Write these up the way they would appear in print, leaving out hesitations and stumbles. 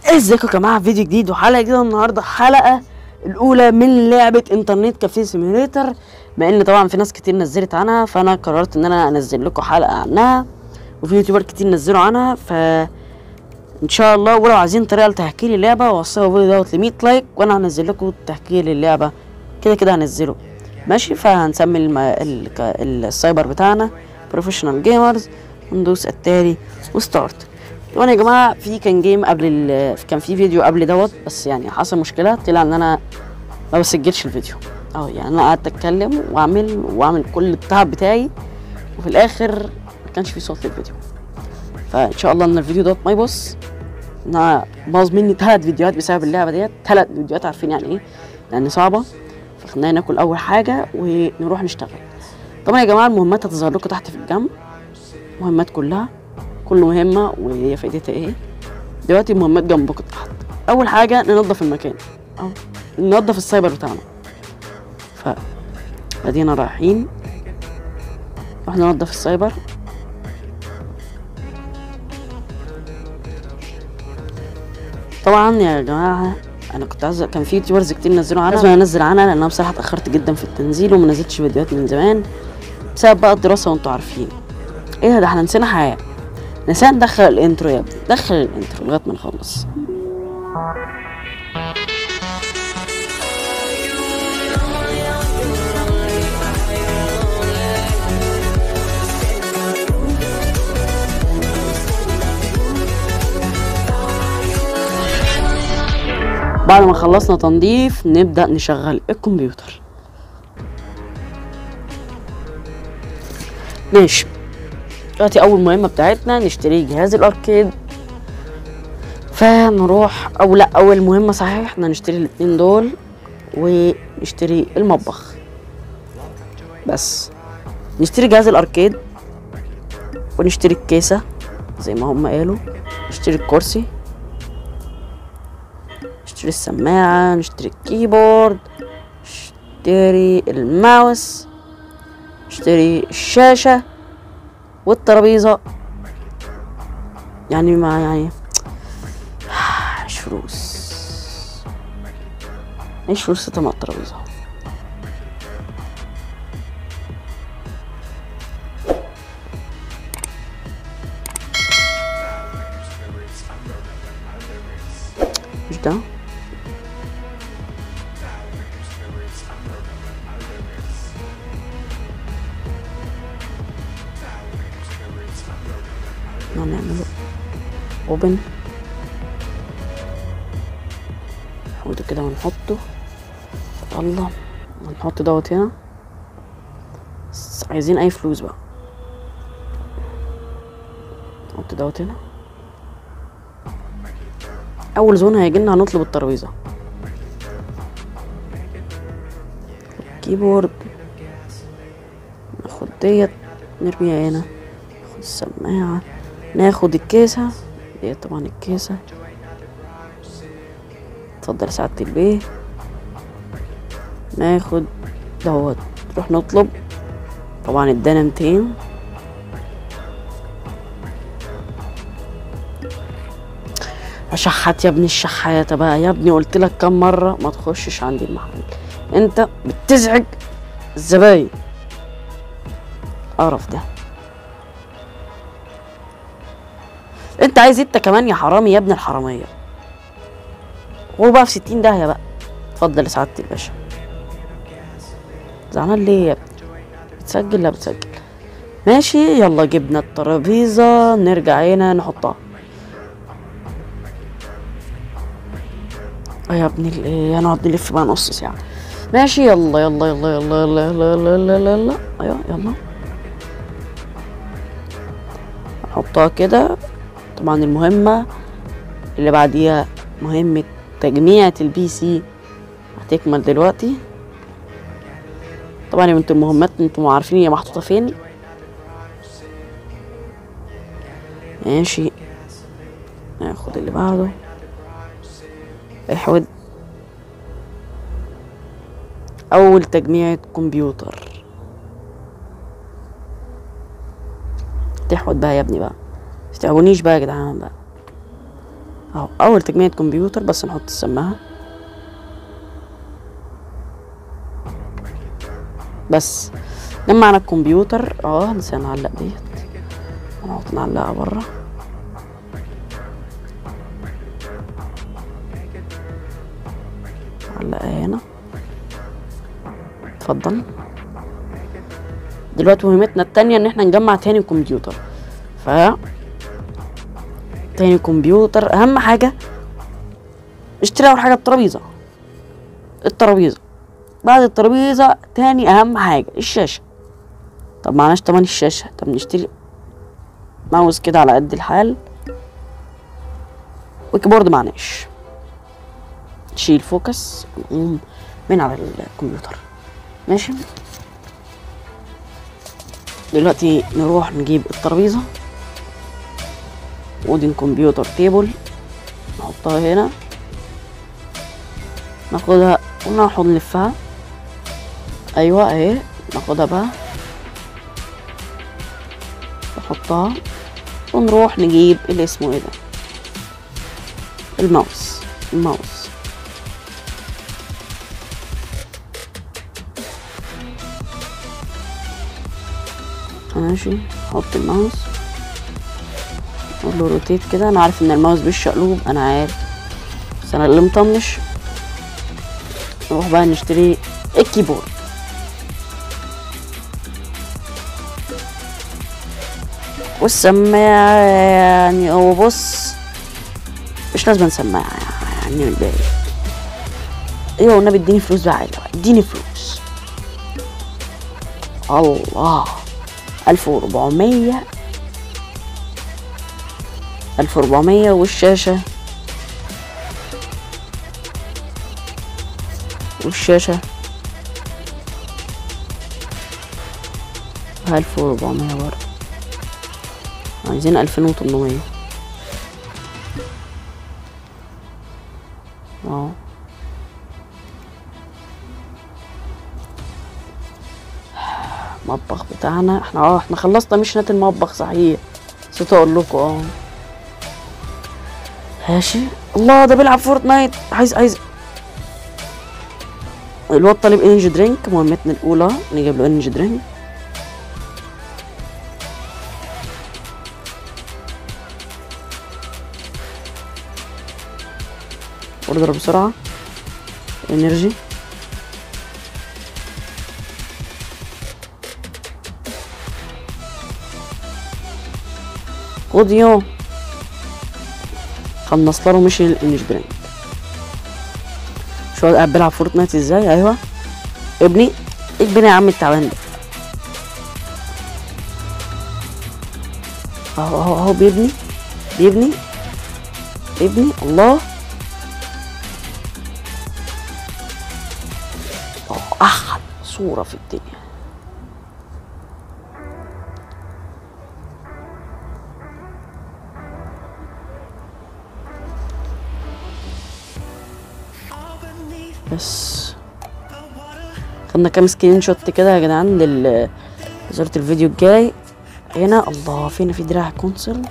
ازيكم يا جماعه؟ فيديو جديد وحلقه جديده النهارده، حلقه الاولى من لعبه انترنت كافيه سيميوليتر. مع ان طبعا في ناس كتير نزلت عنها، فانا قررت ان انا انزل لكم حلقه عنها، وفي يوتيوبر كتير نزلوا عنها. ف ان شاء الله ولو عايزين طريقه لتهكير اللعبه وصلوا الفيديو دوت ل 100 لايك وانا هنزل لكم تهكير اللعبه. كده هنزله ماشي. فهنسمي السايبر بتاعنا بروفيشنال جيمرز، وندوس التالي وستارت. طبعا يا جماعه كان جيم قبل كان في فيديو قبل دوت، بس يعني حصل مشكله، طلع ان انا ما بسجلش الفيديو. يعني انا قعدت اتكلم واعمل كل التعب بتاعي، وفي الاخر ما كانش في صوت للفيديو. فان شاء الله ان الفيديو دوت ما يبص. انا باظ مني 3 فيديوهات بسبب اللعبه ديت، 3 فيديوهات. عارفين يعني ايه؟ لان صعبه. فخلينا ناكل اول حاجه ونروح نشتغل. طبعا يا جماعه المهمات هتظهر لكم تحت في الجنب، مهمات كلها، كل مهمه وهي فائدتها ايه. دلوقتي المهمات جنبكم تحت. اول حاجه ننظف المكان او ننظف السايبر بتاعنا. فادينا رايحين نروح ننظف السايبر. طبعا يا جماعه انا كنت عايز، كان في يوتيوبرز كتير نزلوا عنها، لازم انزل عنها لان انا بصراحه اتاخرت جدا في التنزيل وما نزلتش فيديوهات من زمان بسبب بقى الدراسه، وانتوا عارفين ايه ده. احنا نسينا حاجه، نسينا ندخل الانترو. يا ابني دخل الانترو لغايه ما نخلص. بعد ما خلصنا تنظيف نبدأ نشغل الكمبيوتر. ماشي، دلوقتي أول مهمة بتاعتنا نشتري جهاز الأركيد. فنروح أول مهمة صحيح، احنا نشتري الاتنين دول ونشتري المطبخ. بس نشتري جهاز الأركيد ونشتري الكيسة زي ما هم قالوا، نشتري الكرسي، نشتري السماعة، نشتري الكيبورد، نشتري الماوس، نشتري الشاشة والترابيزة. يعني ما يعني مش فلوس، مش فلوس تمام الترابيزة. مش ده. نعمله اوبن، نحطه كده ونحطه. الله، هنحط دوت هنا. بس عايزين اي فلوس بقى. نحط دوت هنا. اول زون هيجيلنا هنطلب الترابيزه، الكيبورد ناخد ديت نرميها هنا، ناخد السماعه، ناخد الكيسه ديت، طبعا الكيسه. اتفضل سعادة البيه. ناخد دوت نروح نطلب، طبعا ادانا 200. شحات يا ابني، الشحاتة بقى يا ابني، قلت لك كم مرة ما تخشش عندي المحل، انت بتزعج الزباين. قرف ده. انت عايز انت كمان يا حرامي يا ابن الحرامية. هو بقى في 60 داهية بقى. اتفضل يا سعادة الباشا. زعلان ليه يا ابني؟ بتسجل؟ لا بتسجل. ماشي يلا، جبنا الترابيزة، نرجع هنا نحطها. يا ابني هنقعد نلف بقى نص ساعة. ماشي يلا يلا يلا يلا يلا يلا يلا يلا يلا يلا. ايوه يلا نحطها كده. طبعا المهمة اللي بعديها مهمة تجميع البي سي هتكمل دلوقتي. طبعا انتوا المهمات انتوا عارفين هي محطوطة فين. ماشي، ناخد اللي بعده. احود اول تجميعة كمبيوتر. تحود بقى يا ابني بقى، متتعبونيش بقى يا جدعان بقى. اهو اول تجميعة كمبيوتر، بس نحط السماعة بس. جمعنا الكمبيوتر. نسينا نعلق ديت، هنحط نعلقها برا. نعلقها هنا. اتفضل. دلوقتي مهمتنا التانية ان احنا نجمع تاني كمبيوتر. تاني كمبيوتر اهم حاجة اشتري اول حاجة الترابيزة. بعد الترابيزة تاني اهم حاجة الشاشة. طب معناش تمن الشاشة، طب نشتري ماوس كده على قد الحال، وكيبورد معناش. نشيل فوكس ونقوم من على الكمبيوتر. ماشي. دلوقتي نروح نجيب الترابيزة، ودي كمبيوتر تيبل نحطها هنا، ناخدها ونروح نلفها. ايوه اهي. ناخدها بقى نحطها، ونروح نجيب اللي اسمه ايه ده، الماوس. ماشي. نحط الماوس، نقول له روتيت كده. انا عارف ان الماوس بالشقلوب، انا عارف، بس انا اللي مطنش. نروح بقى نشتري الكيبورد. والسماعة يعني هو بص مش لازم سماعة يعني من الباقي. ايوه والنبي اديني فلوس بقى، اديني فلوس. الله 1400 والشاشة 1400 برضه. عايزين 2800. المطبخ بتاعنا احنا خلصنا مشنة المطبخ صحيح، نسيت اقول لكم. ماشي. الله ده بيلعب فورتنايت. عايز الواد طالب انرجي درينك. مهمتنا الاولى نجيب له انرجي درينك. اوردر بسرعة. انرجي. خد يوم. خلصنا له مشي الانرجي درينك. شو قاعد بيلعب فورتنايت ازاي؟ ايوه ابني يا عم التعبان ده. اهو بيبني. الله احلى صورة في الدنيا. بس خدنا كام سكرين شوت كده يا جدعان لوزارة الفيديو الجاي. هنا الله فينا في دراع كونسول،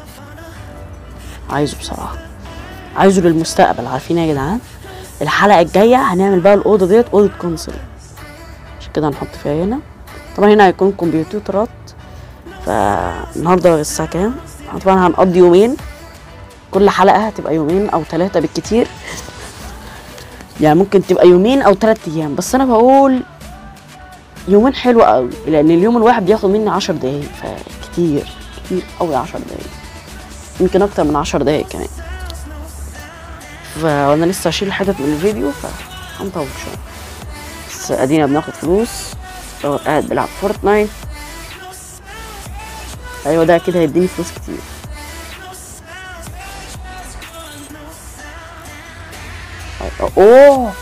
عايزه بصراحة، عايزه للمستقبل. عارفين يا جدعان الحلقة الجاية هنعمل بقى الأوضة ديت أوضة كونسول، عشان كده هنحط فيها هنا. طبعا هنا هيكون كمبيوترات. فالنهارده الساعة كام؟ طبعا هنقضي يومين، كل حلقة هتبقى يومين أو 3 بالكتير، يعني ممكن تبقى يومين أو 3 أيام، بس أنا بقول يومين حلو قوي، لأن اليوم الواحد بياخد مني 10 دقايق، فكتير قوي 10 دقايق، يمكن أكتر من 10 دقايق كمان. وأنا لسه هشيل حتت من الفيديو فهنطول شوية، بس أدينا بناخد فلوس. لو قاعد بلعب فورتنايت أيوة ده كده هيديني فلوس كتير. اوه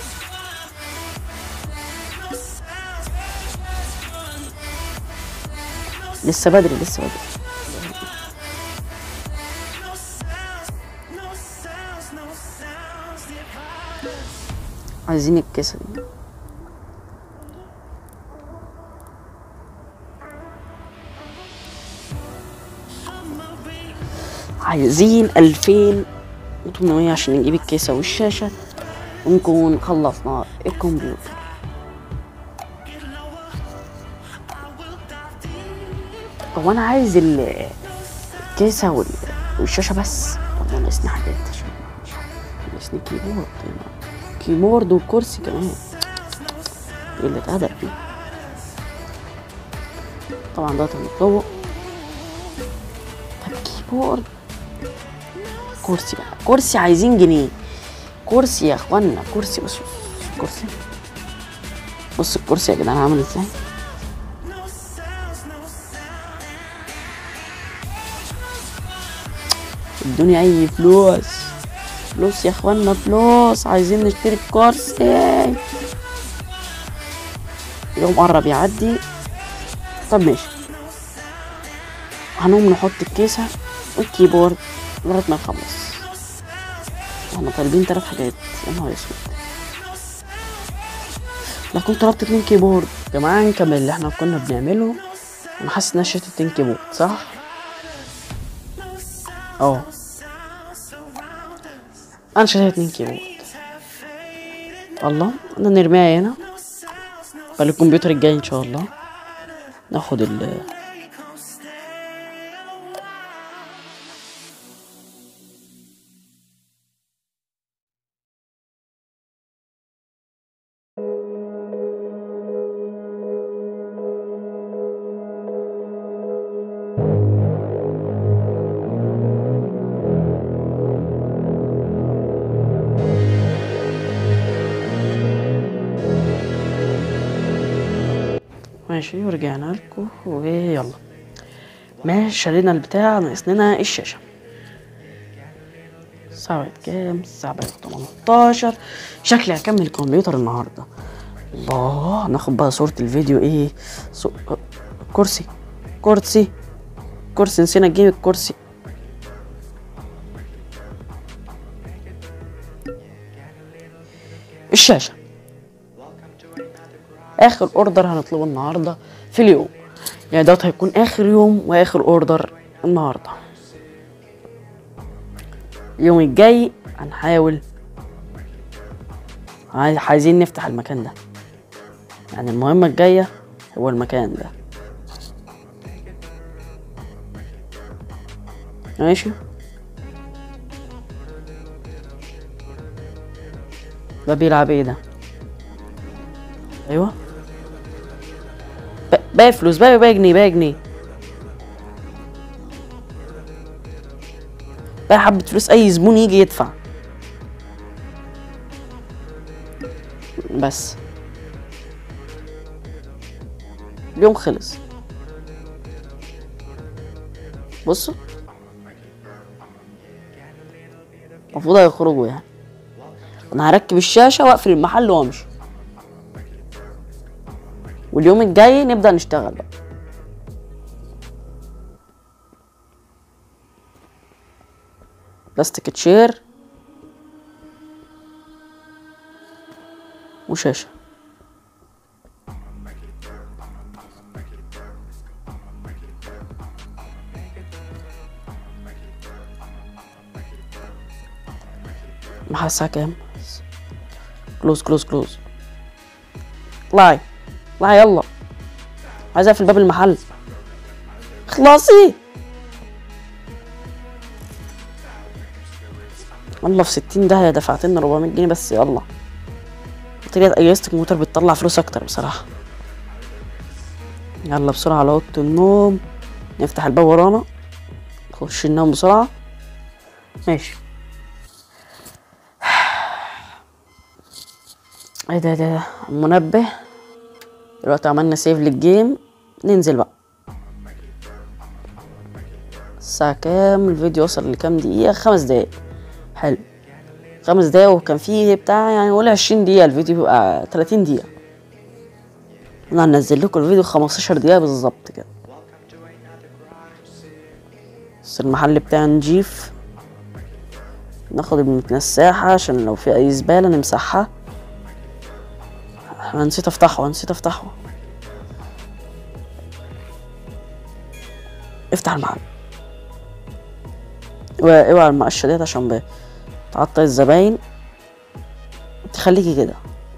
لسه بدري. عايزين الكيسة دي. عايزين 2000 و800 عشان نجيب الكيسة والشاشة ونكون خلصنا الكمبيوتر. هو انا عايز الكيسة والشاشة بس. طب ناقصني حاجات عشان ناقصني كيبورد وكرسي كمان. قلة أدب دي. طبعا ده هنطلبه. طب كيبورد كرسي بقى، كرسي عايزين جنيه. كرسي يا اخوانا، كرسي. بص الكرسي، بص الكرسي يا جدعان عامل ازاي. ادوني اي فلوس، فلوس يا اخوانا، فلوس. عايزين نشتري كرسي. يوم قرب يعدي. طب ماشي، هنقوم نحط الكيسة والكيبورد لغاية ما نخلص. احنا طالبين 3 حاجات. يا نهار اسود، انا كنت طلبت 2 كيبورد. يا جماعة نكمل اللي احنا كنا بنعمله. انا حاسس ان انا شريت 2 كيبورد صح؟ انا شريت 2 كيبورد. الله، انا نرميها هنا فالكمبيوتر الجاي ان شاء الله ناخد ماشي. ورجعنا لكم ويلا. ماشي، شرينا البتاع، ناقصنا الشاشة. الساعة بقت كام؟ الساعة بقت 18. شكلي هكمل الكمبيوتر النهاردة. الله، ناخد بقى صورة الفيديو. ايه كرسي كرسي كرسي، نسينا نجيب الكرسي. الشاشة اخر اوردر هنطلبه النهارده في اليوم، يعني دوت هيكون اخر يوم واخر اوردر النهارده. اليوم الجاي هنحاول، عايزين نفتح المكان ده، يعني المهمة الجاية هو المكان ده. ماشي. ده بيلعب ايه ده؟ ايوه، باقي فلوس، باقي جنيه، باقي جنيه، باقي حبة فلوس. اي زبون يجي يدفع بس. اليوم خلص. بصوا المفروض هيخرجوا يعني. انا هركب الشاشة واقفل المحل وامشي، واليوم الجاي نبدأ نشتغل بقى. بلاستيك تشير وشاشة. محل الساعة كام؟ كلوز. اطلعي يلا، عايز اقفل باب المحل. خلاصي. الله، في 60 داهية دفعت لنا 400 جنيه بس. يلا طلعت اجهزة الكمبيوتر بتطلع فلوس اكتر بصراحة. يلا بسرعة على اوضة النوم، نفتح الباب ورانا، نخش ننام بسرعة. ماشي. ايه ده المنبه. دلوقتي عملنا سيف للجيم، ننزل بقى. الساعة كام؟ الفيديو وصل لكام دقيقة؟ 5 دقايق. حلو، 5 دقايق، وكان فيه بتاع يعني قول 20 دقيقة، الفيديو بيبقى 30 دقيقة. انا هنزل لكم الفيديو 15 دقيقة بالظبط كده. بس المحل بتاعي نضيف، ناخد المتنساحة عشان لو في اي زبالة نمسحها. انا نسيت افتحه. افتح المحل واوعى المقشة ديت عشان تعطل الزباين، تخليكي كده.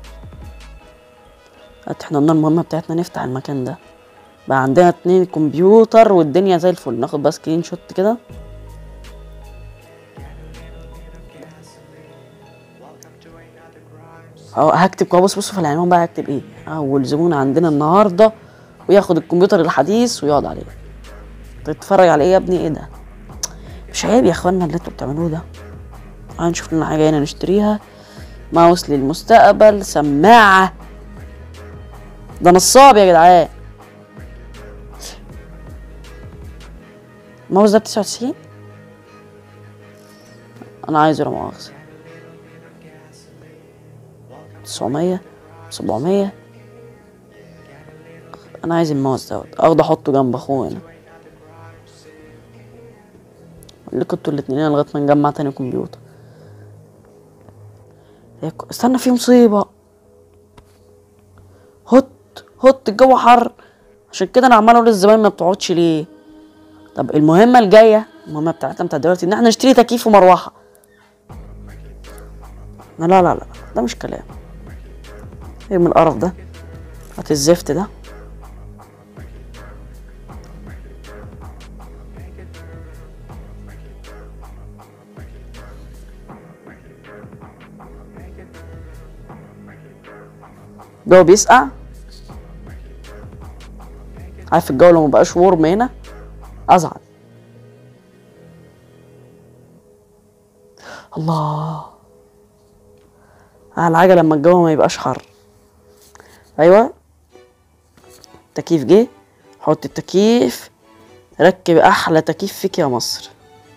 احنا قلنا المهمة بتاعتنا نفتح المكان ده، بقى عندنا 2 كمبيوتر والدنيا زي الفل. ناخد بس سكرين شوت كده. اهو هكتب كده. بصوا في العنوان بقى هكتب ايه. اول زبون عندنا النهارده وياخد الكمبيوتر الحديث ويقعد عليه. تتفرج على ايه يا ابني؟ ايه ده؟ مش عيب يا اخوانا اللي انتوا بتعملوه ده؟ هنشوف لنا حاجه هنا نشتريها. ماوس للمستقبل، سماعه. ده نصاب يا جدعان. الماوس ده ب99. انا عايزه لا مؤاخذة 900 700. انا عايز الماوس دوت، اخده احطه جنب اخوه هنا. اللي كنتوا الاتنين لغايه ما نجمع تاني كمبيوتر. استنى في مصيبه. هوت الجو حر، عشان كده انا عمال اقول للزباين ما بتقعدش ليه. طب المهمه الجايه، المهمه بتاعتنا بتاعت دلوقتي ان احنا نشتري تكييف ومروحه. لا ده مش كلام. ايه من القرف ده؟ هات الزفت ده. الجو بيسقع. عارف الجو لو مبقاش ورم هنا ازعل. الله على العجله لما الجو ما يبقاش حر. ايوه التكييف جه. حط التكييف، ركب احلى تكييف فيك يا مصر.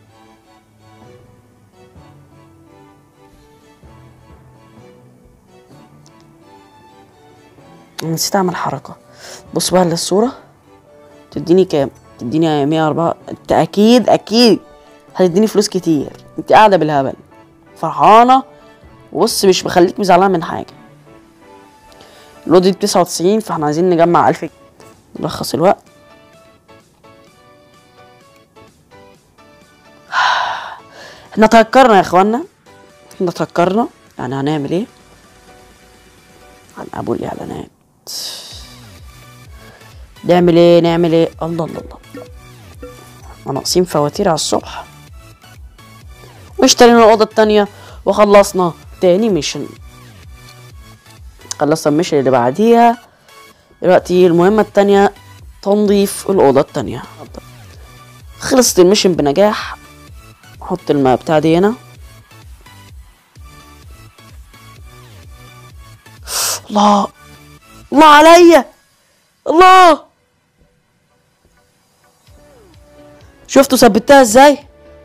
نسيت اعمل حركه. بص بقى للصوره. تديني كام؟ تديني 104. انت اكيد هتديني فلوس كتير. انت قاعده بالهبل فرحانه. بص مش بخليك مزعلانه من حاجه. اللودي ب99، فاحنا عايزين نجمع 1000. نلخص الوقت. احنا تهكرنا يا اخوانا. احنا تهكرنا. يعني هنعمل ايه؟ عن ابو الاعلانات. نعمل ايه؟ الله احنا ناقصين فواتير على الصبح. واشترينا الاوضه التانيه وخلصنا تاني ميشن. خلصنا الميشن اللي بعديها. دلوقتي المهمه التانيه تنظيف الاوضه التانيه. خلصت الميشن بنجاح. احط الماء بتاع دي هنا. الله عليا. الله شفتوا ثبتها ازاي؟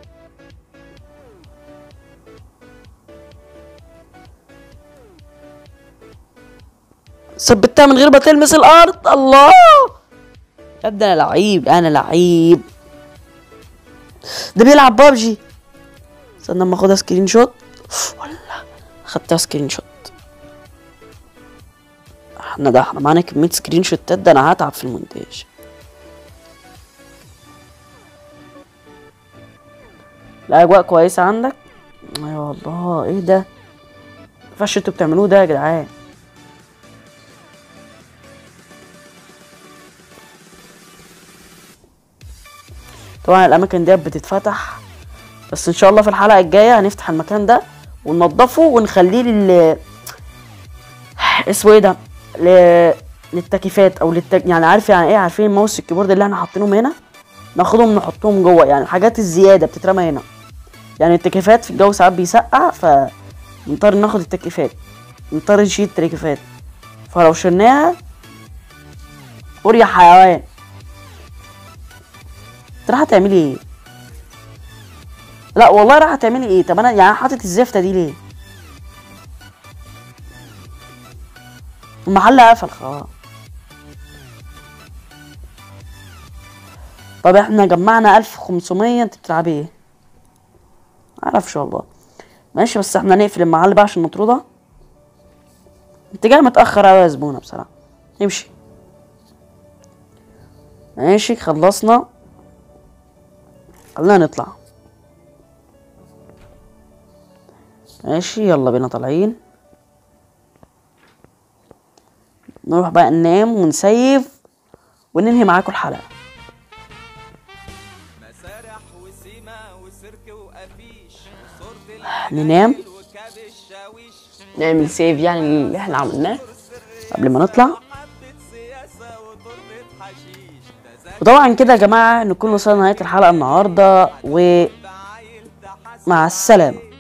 ثبتها من غير ما تلمس الارض. الله يا ابني انا لعيب. ده بيلعب بابجي. استنى اما اخدها سكرين شوت. ولا خدتها سكرين شوت. احنا معانا كمية سكرين شوتات. ده انا هتعب في المونتاج. الاجواء كويسة عندك؟ ايوه والله. ايه ده؟ مينفعش انتوا بتعملوه ده يا جدعان. طبعا الاماكن ديت بتتفتح، بس ان شاء الله في الحلقة الجاية هنفتح المكان ده وننضفه ونخليه اسمه ايه ده؟ للتكييفات او يعني عارف يعني ايه؟ عارفين الماوس الكيبورد اللي احنا حاطينهم هنا؟ ناخدهم نحطهم جوه. يعني الحاجات الزيادة بتترمى هنا. يعني التكييفات في الجو ساعات بيسقع، فنضطر ناخد التكييفات، نضطر نشيل التكييفات. فلو شلناها قول يا حيوان. انت راح تعملي ايه؟ لا والله راح تعملي ايه؟ طب انا يعني حاطط الزفته دي ليه؟ المحل قفل خلاص. طب احنا جمعنا 1500. انت بتلعبي ايه؟ معرفش والله. ماشي بس احنا نقفل المحل بقى عشان نطردها. انت جاي متأخر اوي يا زبونة بصراحة. امشي. ماشي خلصنا. خلينا نطلع. ماشي يلا بينا طالعين نروح بقى ننام ونسيف وننهي معاكم الحلقة. ننام نعمل سيف يعني اللي احنا عملناه قبل ما نطلع. وطبعا كده يا جماعة نكون وصلنا نهاية الحلقة النهاردة ومع السلامة.